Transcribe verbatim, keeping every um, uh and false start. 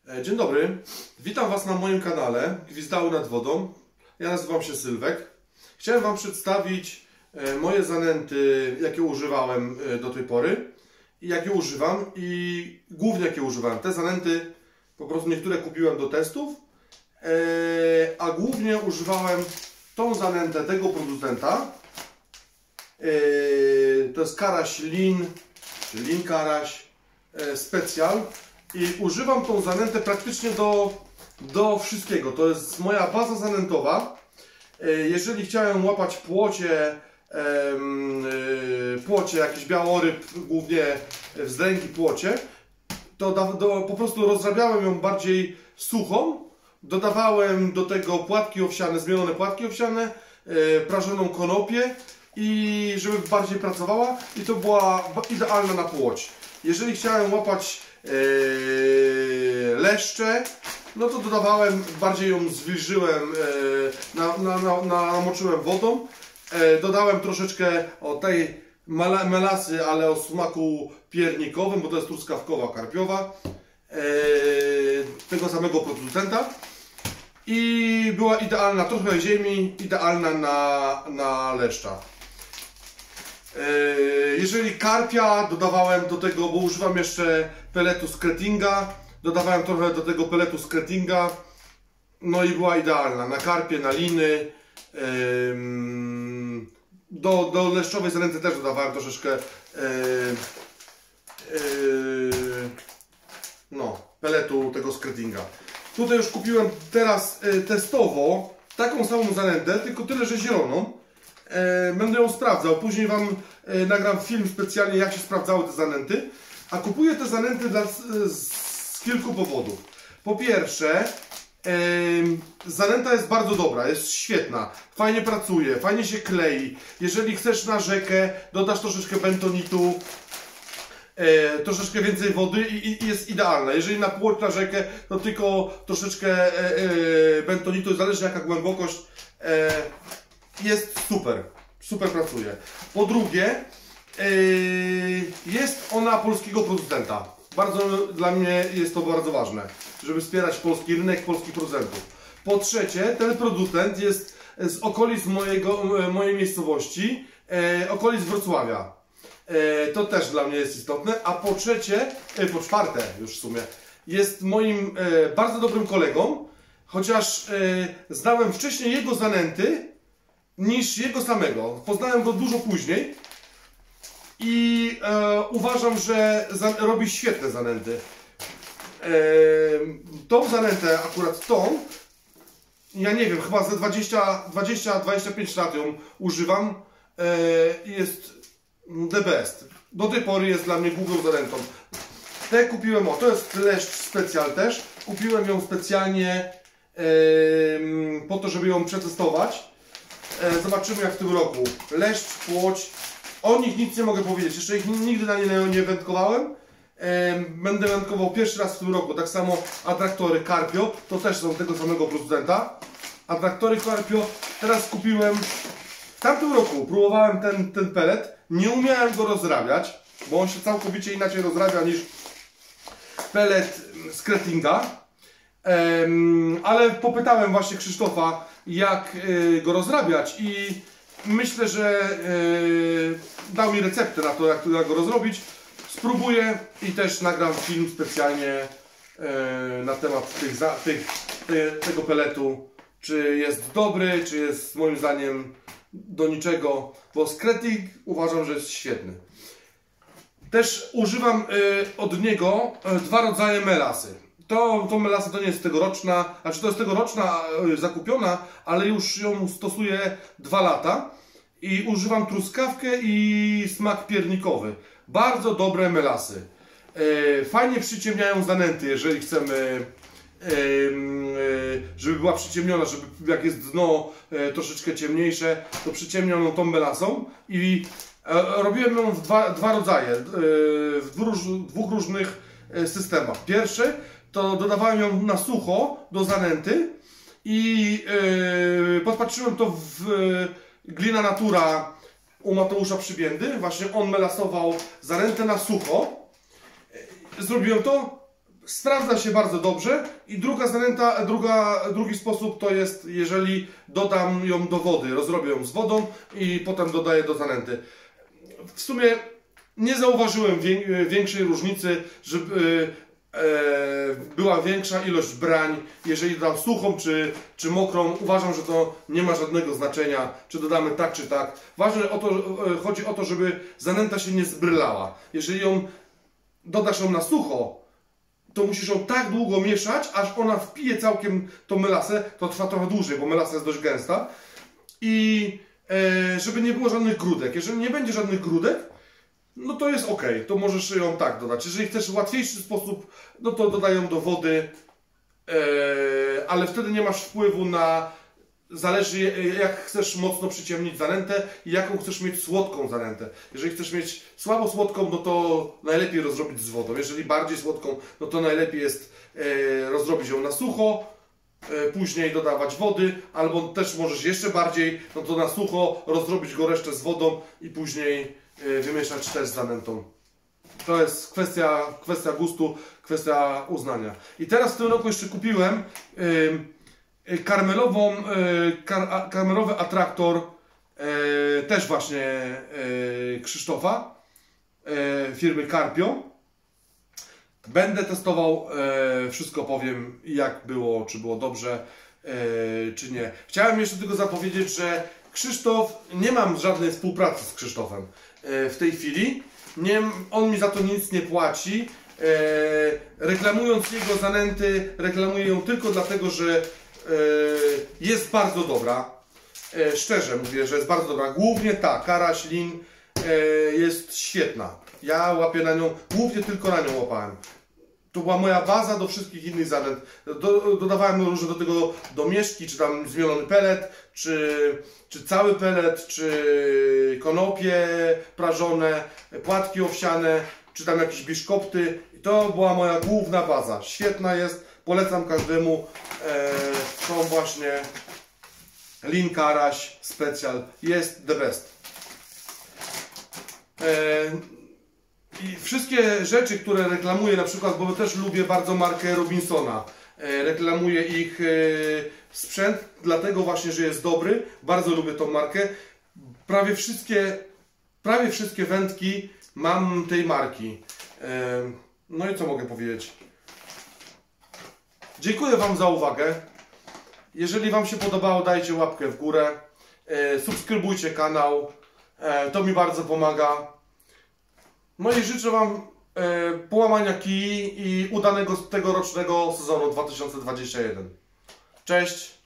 Dzień dobry, witam Was na moim kanale Gwizdały nad wodą. Ja nazywam się Sylwek. Chciałem Wam przedstawić moje zanęty, jakie używałem do tej pory i jakie używam i głównie jakie używałem. Te zanęty po prostu niektóre kupiłem do testów, a głównie używałem tą zanętę tego producenta. To jest Karaś Lin, czy Lin Karaś Specjal. I używam tą zanętę praktycznie do, do wszystkiego. To jest moja baza zanętowa. Jeżeli chciałem łapać płocie, płocie, jakiś białoryb, głównie wzdręgi płocie, to do, do, po prostu rozrabiałem ją bardziej suchą. Dodawałem do tego płatki owsiane, zmielone płatki owsiane, prażoną konopię i żeby bardziej pracowała i to była idealna na płoć. Jeżeli chciałem łapać Yy, leszcze, no to dodawałem, bardziej ją zwilżyłem, yy, na, na, na, namoczyłem wodą, yy, dodałem troszeczkę o tej melasy, ale o smaku piernikowym, bo to jest truskawkowa, karpiowa, yy, tego samego producenta i była idealna, trochę ziemi, idealna na, na leszcza. Jeżeli karpia dodawałem do tego, bo używam jeszcze peletu z Kretinga, dodawałem trochę do tego peletu z Kretinga, no i była idealna na karpie, na liny. Do, do leszczowej zanęty też dodawałem troszeczkę no, peletu tego z Kretinga. Tutaj już kupiłem teraz testowo taką samą zanętę, tylko tyle, że zieloną. Będę ją sprawdzał, później Wam nagram film specjalnie, jak się sprawdzały te zanęty. A kupuję te zanęty dla, z, z kilku powodów. Po pierwsze, yy, zanęta jest bardzo dobra, jest świetna, fajnie pracuje, fajnie się klei. Jeżeli chcesz na rzekę, dodasz troszeczkę bentonitu, yy, troszeczkę więcej wody i, i jest idealna. Jeżeli na płoć, na rzekę, to tylko troszeczkę yy, bentonitu, zależy jaka głębokość. Yy, Jest super, super pracuje. Po drugie, yy, jest ona polskiego producenta. Bardzo dla mnie jest to bardzo ważne, żeby wspierać polski rynek, polskich producentów. Po trzecie, ten producent jest z okolic mojego, mojej miejscowości, yy, okolic Wrocławia. Yy, to też dla mnie jest istotne. A po trzecie, yy, po czwarte już w sumie, jest moim yy, bardzo dobrym kolegą, chociaż yy, znałem wcześniej jego zanęty niż jego samego. Poznałem go dużo później i e, uważam, że za, robi świetne zanęty. E, tą zanętę, akurat tą, ja nie wiem, chyba za dwadzieścia do dwudziestu pięciu lat ją używam. E, jest the best. Do tej pory jest dla mnie główną zanętą. Te kupiłem, o, to jest leszcz specjal też. Kupiłem ją specjalnie e, po to, żeby ją przetestować. Zobaczymy jak w tym roku. Leszcz, płoć. O nich nic nie mogę powiedzieć. Jeszcze ich nigdy na nie nie wędkowałem. Będę wędkował pierwszy raz w tym roku. Tak samo atraktory Karpio. To też są tego samego producenta. Atraktory Karpio. Teraz kupiłem. W tamtym roku próbowałem ten, ten pelet. Nie umiałem go rozrabiać, bo on się całkowicie inaczej rozrabia niż pelet z Kretinga. Um, ale popytałem właśnie Krzysztofa, jak y, go rozrabiać i myślę, że y, dał mi receptę na to, jak, jak go rozrobić. Spróbuję i też nagram film specjalnie y, na temat tych, za, tych, ty, tego peletu, czy jest dobry, czy jest moim zdaniem do niczego, bo z Kreting uważam, że jest świetny. Też używam y, od niego y, dwa rodzaje melasy. To, to melasa to nie jest tegoroczna, znaczy to jest tegoroczna zakupiona, ale już ją stosuję dwa lata i używam truskawkę i smak piernikowy. Bardzo dobre melasy. Fajnie przyciemniają zanęty, jeżeli chcemy, żeby była przyciemniona, żeby jak jest dno troszeczkę ciemniejsze, to przyciemniam ją tą melasą i robiłem ją w dwa, dwa rodzaje, w dwóch, dwóch różnych systemach. Pierwszy to dodawałem ją na sucho do zanęty i yy, podpatrzyłem to w yy, Glina Natura u Mateusza Przybiędy. Właśnie on melasował zanętę na sucho. Zrobiłem to, sprawdza się bardzo dobrze. I druga zanęta, druga, drugi sposób to jest, jeżeli dodam ją do wody, rozrobię ją z wodą i potem dodaję do zanęty. W sumie nie zauważyłem większej różnicy, żeby e, była większa ilość brań, jeżeli dodam suchą czy, czy mokrą. Uważam, że to nie ma żadnego znaczenia, czy dodamy tak czy tak. Ważne o to, chodzi o to, żeby zanęta się nie zbrylała. Jeżeli ją dodasz ją na sucho, to musisz ją tak długo mieszać, aż ona wpije całkiem tą melasę. To trwa trochę dłużej, bo melasa jest dość gęsta. I e, żeby nie było żadnych grudek. Jeżeli nie będzie żadnych grudek, no to jest ok, to możesz ją tak dodać. Jeżeli chcesz w łatwiejszy sposób, no to dodaj ją do wody, e, ale wtedy nie masz wpływu na... Zależy jak chcesz mocno przyciemnić zanętę i jaką chcesz mieć słodką zanętę. Jeżeli chcesz mieć słabo słodką, no to najlepiej rozrobić z wodą. Jeżeli bardziej słodką, no to najlepiej jest e, rozrobić ją na sucho, e, później dodawać wody, albo też możesz jeszcze bardziej, no to na sucho rozrobić go resztę z wodą i później e, wymieszać też z zanętą. To jest kwestia, kwestia gustu, kwestia uznania. I teraz w tym roku jeszcze kupiłem e, karmelową, kar, karmelowy atraktor e, też właśnie e, Krzysztofa e, firmy Carpio. Będę testował, e, wszystko powiem, jak było, czy było dobrze, e, czy nie. Chciałem jeszcze tylko zapowiedzieć, że Krzysztof, nie mam żadnej współpracy z Krzysztofem e, w tej chwili. Nie, on mi za to nic nie płaci. E, reklamując jego zanęty, reklamuję ją tylko dlatego, że jest bardzo dobra. Szczerze mówię, że jest bardzo dobra. Głównie ta karaś lin jest świetna. Ja łapię na nią, głównie tylko na nią łapałem. To była moja baza do wszystkich innych zanęt. Do, dodawałem różne do tego domieszki, czy tam zmielony pelet, czy, czy cały pelet, czy konopie prażone, płatki owsiane, czy tam jakieś biszkopty. I to była moja główna baza. Świetna jest. Polecam każdemu e, tą właśnie Lin Karaś Special. Jest the best. E, I wszystkie rzeczy, które reklamuję, na przykład, bo też lubię bardzo markę Robinsona. E, reklamuję ich e, sprzęt, dlatego właśnie, że jest dobry. Bardzo lubię tą markę. Prawie wszystkie, prawie wszystkie wędki mam tej marki. E, no i co mogę powiedzieć? Dziękuję Wam za uwagę. Jeżeli Wam się podobało, dajcie łapkę w górę. E, subskrybujcie kanał. E, to mi bardzo pomaga. No i życzę Wam e, połamania kij i udanego tegorocznego sezonu dwa tysiące dwudziestego pierwszego. Cześć!